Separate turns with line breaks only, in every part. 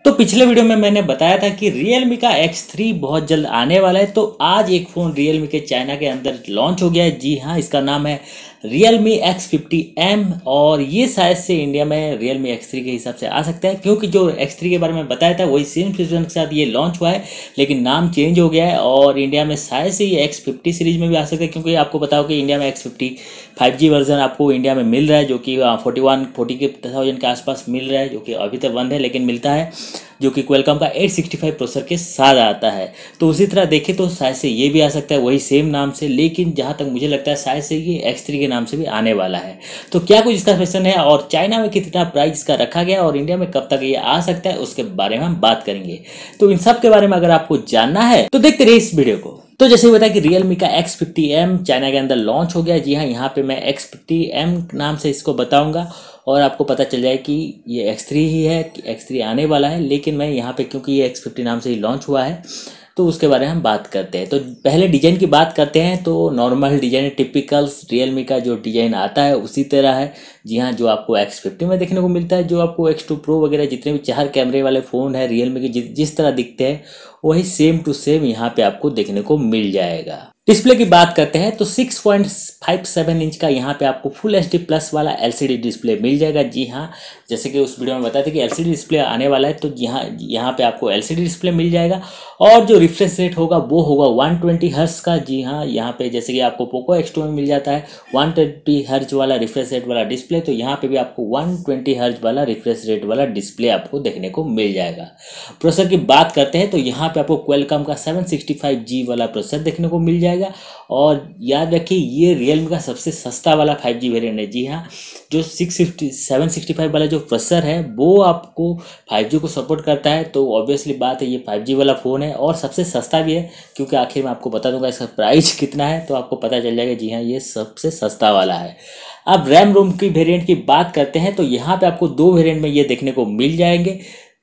तो पिछले वीडियो में मैंने बताया था कि Realme का X3 बहुत जल्द आने वाला है। तो आज एक फ़ोन Realme के चाइना के अंदर लॉन्च हो गया है। जी हाँ, इसका नाम है Realme X50M और ये शायद से इंडिया में Realme X3 के हिसाब से आ सकता है, क्योंकि जो X3 के बारे में बताया था वही सेम फीचर के साथ ये लॉन्च हुआ है, लेकिन नाम चेंज हो गया है और इंडिया में शायद से ये X50 सीरीज में भी आ सकता है। क्योंकि आपको पता हो कि इंडिया में X50 5G वर्जन आपको इंडिया में मिल रहा है, जो कि 40,000 के आसपास मिल रहा है, जो कि अभी तक बंद है लेकिन मिलता है, जो कि क्वालकॉम का 865 प्रोसेसर के साथ आता है। तो उसी तरह देखें तो शायद से ये भी आ सकता है वही सेम नाम से, लेकिन जहाँ तक मुझे लगता है शायद से ये X3 के नाम से भी आने वाला है। तो क्या कुछ इसका फैशन है और चाइना में कितना प्राइस इसका रखा गया और इंडिया में कब तक ये आ सकता है, उसके बारे में हम बात करेंगे। तो इन सब के बारे में अगर आपको जानना है तो देखते रहिए इस वीडियो को। तो जैसे ही बताया कि Realme का X50M चाइना के अंदर लॉन्च हो गया। जी हाँ, यहाँ पे मैं X50M नाम से इसको बताऊंगा और आपको पता चल जाए कि ये X3 ही है, X3 आने वाला है। लेकिन मैं यहाँ पे क्योंकि ये X50 नाम से ही लॉन्च हुआ है तो उसके बारे में हम बात करते हैं। तो पहले डिज़ाइन की बात करते हैं। तो नॉर्मल डिज़ाइन, टिपिकल Realme का जो डिज़ाइन आता है उसी तरह है। जी हाँ, जो आपको X50 में देखने को मिलता है, जो आपको X2 Pro वगैरह जितने भी 4 कैमरे वाले फ़ोन है Realme के जिस तरह दिखते हैं वही सेम टू सेम यहाँ पे आपको देखने को मिल जाएगा। डिस्प्ले की बात करते हैं तो 6.57 इंच का यहाँ पे आपको फुल HD प्लस वाला LCD डिस्प्ले मिल जाएगा। जी हाँ, जैसे कि उस वीडियो में बताया था कि LCD डिस्प्ले आने वाला है, तो यहाँ पे आपको LCD डिस्प्ले मिल जाएगा और जो रिफ्रेश रेट होगा वो होगा 120 हर्ट्ज का। जी हाँ, यहाँ पे जैसे कि आपको पोको X2 में मिल जाता है 120 हर्ट्ज वाला रिफ्रेश रेट वाला डिस्प्ले, तो यहाँ पे भी आपको 120 हर्ट्ज वाला रिफ्रेश रेट वाला डिस्प्ले आपको देखने को मिल जाएगा। प्रोसेसर की बात करते हैं तो यहाँ पे आपको क्वालकॉम का 765G वाला प्रोसेसर देखने को मिल जाएगा। और याद रखिए ये Realme का सबसे सस्ता वाला 5G वेरिएंट है। जी हाँ, जो 765 वाला जो प्रोसेसर है वो आपको 5G को सपोर्ट करता है, तो ऑब्वियसली बात है ये 5G वाला फ़ोन है और सबसे सस्ता भी है। क्योंकि आखिर में आपको बता दूंगा इसका प्राइस कितना है तो आपको पता चल जाएगा। जी हाँ, ये सबसे सस्ता वाला है। अब रैम रोम की वेरिएंट की बात करते हैं तो यहाँ पे आपको दो वेरिएंट में ये देखने को मिल जाएंगे,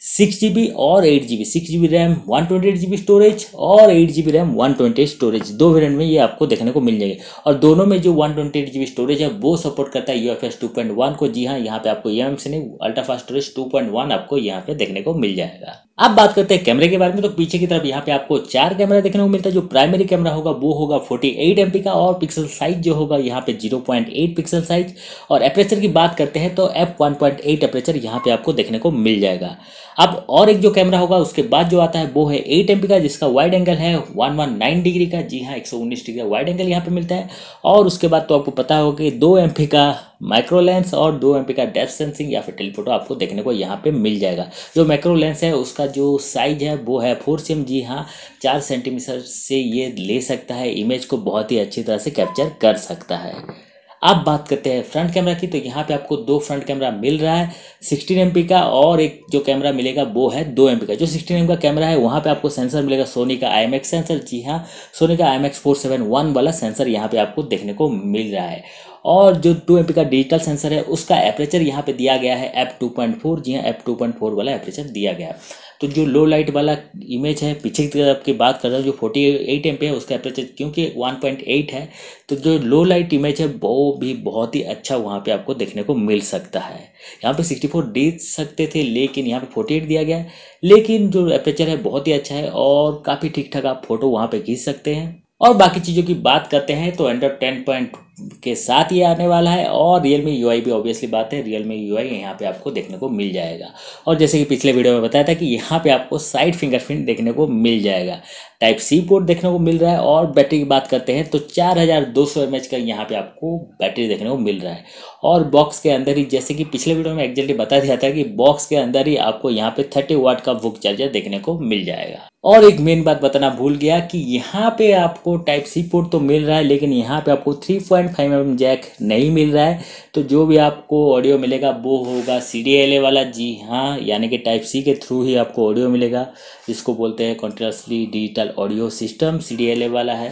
6GB और 8GB। 6GB RAM 128GB storage और 8GB रैम 128 स्टोरेज, दो वेरिएंट में ये आपको देखने को मिल जाएगी। और दोनों में जो 128GB स्टोरेज है वो सपोर्ट करता है UFS 2.1 को। जी हाँ, यहाँ पे आपको eMMC नहीं, अल्ट्रा फास्ट स्टोरेज 2.1 आपको यहाँ पे देखने को मिल जाएगा। अब बात करते हैं कैमरे के बारे में। तो पीछे की तरफ यहाँ पे आपको 4 कैमरा देखने को मिलता है। जो प्राइमरी कैमरा होगा वो होगा 48 MP का और पिक्सल साइज जो होगा यहाँ पे 0.8 पिक्सल साइज। और एपरेचर की बात करते हैं तो f1.8 एपरेचर यहाँ पे आपको देखने को मिल जाएगा। अब और एक जो कैमरा होगा उसके बाद जो आता है वो है 8 MP का, जिसका वाइड एंगल है 119 डिग्री का। जी हाँ, 119 डिग्री का वाइड एंगल यहाँ पे मिलता है। और उसके बाद तो आपको पता होगा कि 2 MP का माइक्रो लेंस और 2 MP का डेप्थ सेंसिंग या फिर टेलीफोटो आपको देखने को यहाँ पे मिल जाएगा। जो माइक्रो लेंस है उसका जो साइज है वो है 4 cm। जी हाँ, 4 सेंटीमीटर से ये ले सकता है, इमेज को बहुत ही अच्छी तरह से कैप्चर कर सकता है। अब बात करते हैं फ्रंट कैमरा की। तो यहाँ पे आपको दो फ्रंट कैमरा मिल रहा है, 16 MP का, और एक जो कैमरा मिलेगा वो है 2 MP का। जो 16 MP का कैमरा है वहाँ पे आपको सेंसर मिलेगा सोनी का IMX सेंसर। जी हाँ, सोनी का IMX 471 वाला सेंसर यहाँ पे आपको देखने को मिल रहा है। और जो 2 MP का डिजिटल सेंसर है उसका एपरेचर यहाँ पे दिया गया है f2.4। जी हाँ, f2.4 वाला एपरेचर दिया गया है। तो जो लो लाइट वाला इमेज है पीछे की तरफ की बात कर रहा हूँ, जो 48 MP है उसका एपरेचर क्योंकि 1.8 है, तो जो लो लाइट इमेज है वो भी बहुत ही अच्छा वहाँ पे आपको देखने को मिल सकता है। यहाँ पे 64 दे सकते थे लेकिन यहाँ पे 48 दिया गया है। लेकिन जो एपरेचर है बहुत ही अच्छा है और काफ़ी ठीक ठाक आप फोटो वहाँ पे खींच सकते हैं। और बाकी चीज़ों की बात करते हैं तो एंड्रॉइड 10 के साथ ये आने वाला है और Realme UI भी ऑब्वियसली बात है, Realme UI यहाँ पे आपको देखने को मिल जाएगा। और जैसे कि पिछले वीडियो में बताया था कि यहाँ पे आपको साइड फिंगरप्रिंट देखने को मिल जाएगा, Type-C पोर्ट देखने को मिल रहा है। और बैटरी की बात करते हैं तो 4200 mAh का यहाँ पे आपको बैटरी देखने को मिल रहा है। और बॉक्स के अंदर ही, जैसे कि पिछले वीडियो में एक्जेक्टली बता दिया था कि बॉक्स के अंदर ही आपको यहाँ पे 30 वाट का वुक चार्जर देखने को मिल जाएगा। और एक मेन बात बताना भूल गया कि यहाँ पे आपको Type-C पोर्ट तो मिल रहा है लेकिन यहाँ पे आपको 3.5mm जैक नहीं मिल रहा है। तो जो भी आपको ऑडियो मिलेगा वो होगा CDLA वाला। जी हाँ, यानी कि Type-C के थ्रू ही आपको ऑडियो मिलेगा, जिसको बोलते हैं continuously digital audio system, CDLA वाला है। तो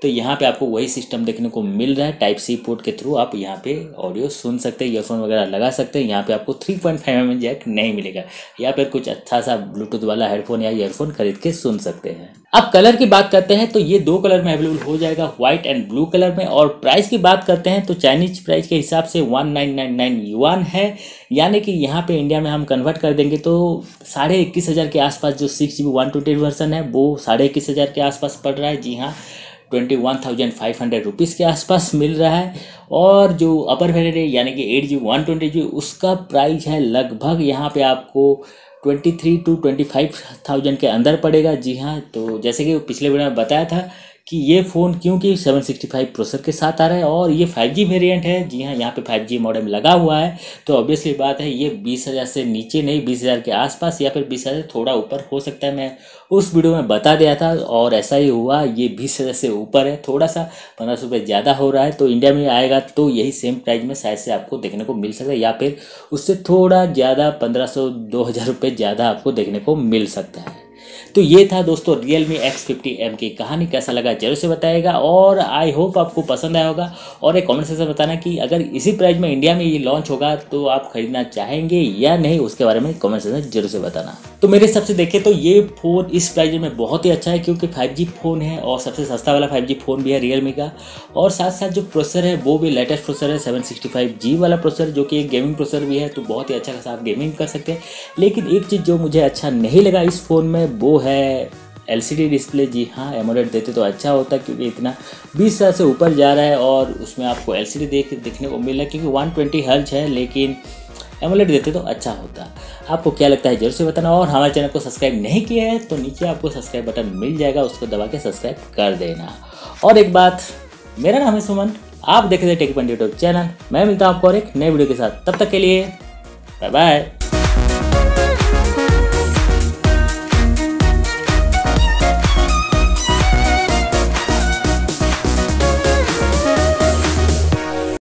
तो यहाँ पे आपको वही सिस्टम देखने को मिल रहा है। टाइप सी पोर्ट के थ्रू आप यहाँ पे ऑडियो सुन सकते हैं, ईयरफोन वगैरह लगा सकते हैं। यहाँ पे आपको 3.5mm जैक नहीं मिलेगा, या फिर कुछ अच्छा सा ब्लूटूथ वाला हेडफोन या ईयरफोन खरीद के सुन सकते हैं। अब कलर की बात करते हैं तो ये 2 कलर में अवेलेबल हो जाएगा, व्हाइट एंड ब्लू कलर में। और प्राइस की बात करते हैं तो चाइनीज प्राइस के हिसाब से 1999 युआन है, यानी कि यहाँ पे इंडिया में हम कन्वर्ट कर देंगे तो 21,500 के आसपास जो 6GB 128 वर्जन है वो 21,500 के आसपास पड़ रहा है। जी हाँ, 21,500 रुपीज़ के आसपास मिल रहा है। और जो अपर वेरिएंट है यानी कि 8GB 128GB उसका प्राइस है लगभग यहाँ पे आपको 23 to 25,000 के अंदर पड़ेगा। जी हाँ, तो जैसे कि पिछले वीडियो में बताया था कि ये फ़ोन क्योंकि 765 प्रोसेसर के साथ आ रहा है और ये 5G वेरिएंट है। जी हाँ, यहाँ पे 5G मॉडेम लगा हुआ है, तो ऑब्वियसली बात है ये 20,000 से नीचे नहीं, 20,000 के आसपास या फिर 20,000 थोड़ा ऊपर हो सकता है। मैं उस वीडियो में बता दिया था और ऐसा ही हुआ, ये 20,000 से ऊपर है, थोड़ा सा 1500 रुपये ज़्यादा हो रहा है। तो इंडिया में आएगा तो यही सेम प्राइस में शायद से आपको देखने को मिल सकता है, या फिर उससे थोड़ा ज़्यादा 1500-2000 रुपये ज़्यादा आपको देखने को मिल सकता है। तो ये था दोस्तों Realme X50M की कहानी। कैसा लगा जरूर से बताइएगा और आई होप आपको पसंद आया होगा। और एक कमेंट सेक्शन में बताना कि अगर इसी प्राइस में इंडिया में ये लॉन्च होगा तो आप खरीदना चाहेंगे या नहीं, उसके बारे में कमेंट सेक्शन में जरूर से बताना। तो मेरे हिसाब से देखें तो ये फ़ोन इस प्राइस में बहुत ही अच्छा है, क्योंकि 5G फ़ोन है और सबसे सस्ता वाला 5G फ़ोन भी है Realme का। और साथ साथ जो प्रोसेसर है वो भी लेटेस्ट प्रोसेसर है, 765G वाला प्रोसेसर, जो कि एक गेमिंग प्रोसेसर भी है, तो बहुत ही अच्छा खासा आप गेमिंग कर सकते हैं। लेकिन एक चीज़ जो मुझे अच्छा नहीं लगा इस फ़ोन में वो है LCD डिस्प्ले। जी हाँ, एमोलेड देते तो अच्छा होता, क्योंकि इतना 20 साल से ऊपर जा रहा है और उसमें आपको LCD देखने को मिल रहा है, क्योंकि 120 हर्ट्ज है, लेकिन एमोलेड देते तो अच्छा होता। आपको क्या लगता है जरूर से बताना। और हमारे चैनल को सब्सक्राइब नहीं किया है तो नीचे आपको सब्सक्राइब बटन मिल जाएगा, उसको दबा के सब्सक्राइब कर देना। और एक बात, मेरा नाम है सुमन, आप देख रहे थे टेक पॉइंट यूट्यूब चैनल। मैं मिलता हूँ आपको और एक नए वीडियो के साथ, तब तक के लिए बाय बाय।